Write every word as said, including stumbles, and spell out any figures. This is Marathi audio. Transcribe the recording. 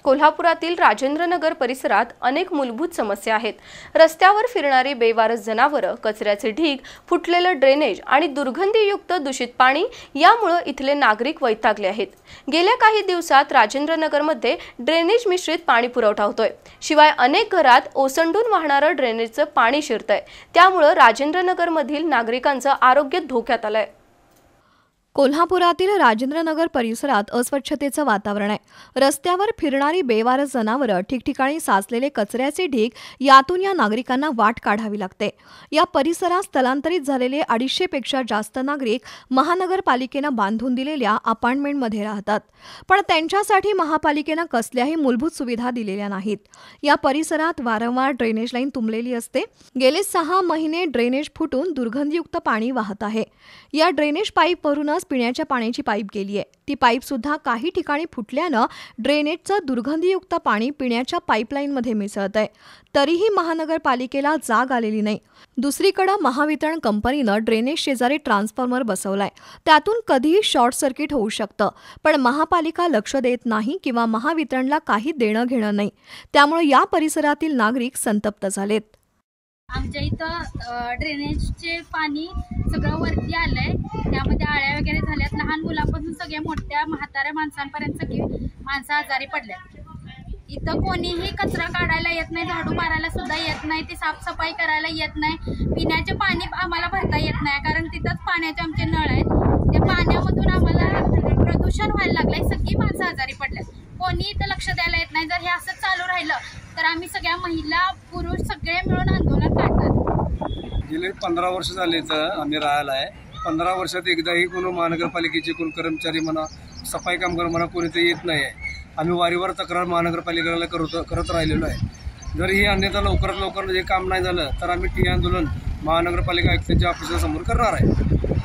कोल्हापुरातील राजेंद्रनगर परिसरात अनेक मूलभूत समस्या आहेत। रस्त्यावर फिरणारी बेवारस जनावरं, कचऱ्याचे ढीग, फुटलेलं ड्रेनेज आणि दुर्गंधीयुक्त दूषित पाणी यामुळे इथले नागरिक वैतागले आहेत। गेल्या काही दिवसात राजेंद्रनगरमध्ये ड्रेनेज मिश्रित पाणी पुरवठा होतोय। शिवाय अनेक घरात ओसंडून वाहणारं ड्रेनेजचं पाणी शिरतंय, त्यामुळे राजेंद्रनगरमधील नागरिकांचं आरोग्य धोक्यात आलंय। कोल्हापुरातील राजेंद्रनगर परिसरात अस्वच्छतेचं वातावरण आहे। रस्त्यावर फिरणारी बेवारस जनावरं, ठिकठिकाणी साचलेले कचऱ्याचे ढीग यातून या नागरिकांना वाट काढावी लागते। या परिसरात स्थलांतरित झालेले अडीचशे पेक्षा जास्त नागरिक महानगरपालिकेनं बांधून दिलेल्या अपार्टमेंटमध्ये राहतात, पण त्यांच्यासाठी महापालिकेनं कसल्याही मूलभूत सुविधा दिलेल्या नाहीत। या परिसरात वारंवार ड्रेनेज लाईन तुंबलेली असते। गेले सहा महिने ड्रेनेज फुटून दुर्गंधीयुक्त पाणी वाहत आहे। या ड्रेनेज पाईपवरूनच पिण्याच्या पाण्याची पाईप गेली आहे। ती पाईप सुद्धा काही ठिकाणी फुटल्यानं ड्रेनेजचं दुर्गंधीयुक्त पाणी पिण्याच्या पाईपलाईनमध्ये मिसळतंय, तरीही महानगरपालिकेला जाग आलेली नाही। दुसरीकडे महावितरण कंपनीनं ड्रेनेज शेजारी ट्रान्सफॉर्मर बसवलाय, त्यातून कधीही शॉर्ट सर्किट होऊ शकतं, पण महापालिका लक्ष देत नाही किंवा महावितरणला काही देणं घेणं नाही। त्यामुळे या परिसरातील नागरिक संतप्त झालेत। आमच्या इथं ड्रेनेजचे पाणी सगळं वरती आलंय, त्यामध्ये आळ्या वगैरे झाल्यात। लहान मुलापासून सगळ्या मोठ्या म्हाताऱ्या माणसांपर्यंत सगळी माणसं आजारी पडल्यात। इथं कोणीही कचरा काढायला येत नाही, झाडू मारायला सुद्धा येत नाही, ती साफसफाई करायला येत नाही, पिण्याचे पाणी आम्हाला भरता येत नाही, कारण तिथंच पाण्याचे आमचे नळ आहेत। त्या पाण्यामधून आम्हाला प्रदूषण व्हायला लागलंय, सगळी माणसं आजारी पडल्यात। कोणी इथं लक्ष द्यायला येत नाही। जर हे असं चालू राहिलं तर आम्ही सगळ्या महिला पुरुष सगळे मिळून आंदोलन काढणार। गेले पंधरा वर्ष झाले तर आम्ही राहायला आहे। पंधरा वर्षात एकदाही कोण महानगरपालिकेचे कोण कर्मचारी म्हणा, सफाई कामगार म्हणा, कोणी ते येत नाही आहे। आम्ही वारीवर तक्रार महानगरपालिकेला करत करत राहिलेलो आहे। जर ही अन्यथा लवकरात लवकर हे काम नाही झालं तर आम्ही टी आंदोलन महानगरपालिका आयुक्तांच्या ऑफिसासमोर करणार आहे।